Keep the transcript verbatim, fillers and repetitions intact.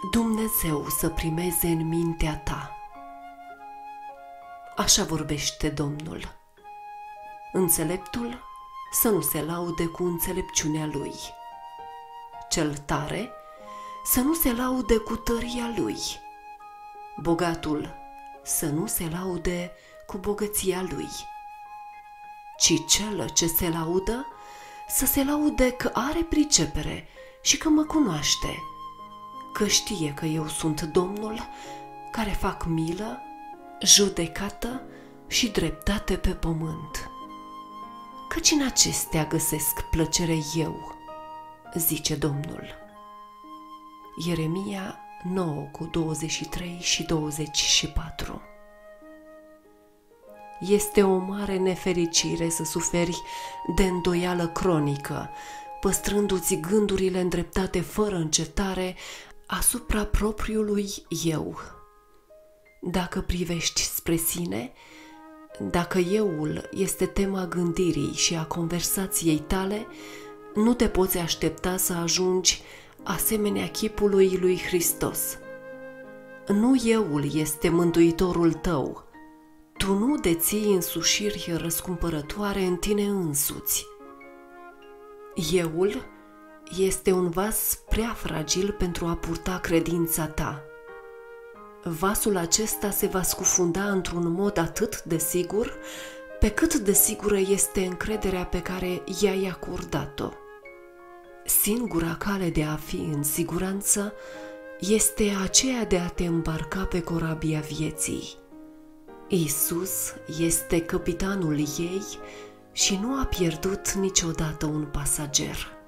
Dumnezeu să primeze în mintea ta. Așa vorbește Domnul. Înțeleptul să nu se laude cu înțelepciunea lui. Cel tare să nu se laude cu tăria lui. Bogatul să nu se laude cu bogăția lui, ci cel ce se laudă să se laude că are pricepere și că mă cunoaște, că știe că eu sunt Domnul care fac milă, judecată și dreptate pe pământ. Căci în acestea găsesc plăcere eu, zice Domnul. Ieremia nouă cu douăzeci și trei și douăzeci și patru. Este o mare nefericire să suferi de îndoială cronică, păstrându-ți gândurile îndreptate fără încetare asupra propriului eu. Dacă privești spre sine, dacă euul este tema gândirii și a conversației tale, nu te poți aștepta să ajungi asemenea chipului lui Hristos. Nu euul este mântuitorul tău. Tu nu deții însușiri răscumpărătoare în tine însuți. Euul este un vas prea fragil pentru a purta credința ta. Vasul acesta se va scufunda într-un mod atât de sigur, pe cât de sigură este încrederea pe care i-ai acordat-o. Singura cale de a fi în siguranță este aceea de a te îmbarca pe corabia vieții. Iisus este căpitanul ei și nu a pierdut niciodată un pasager.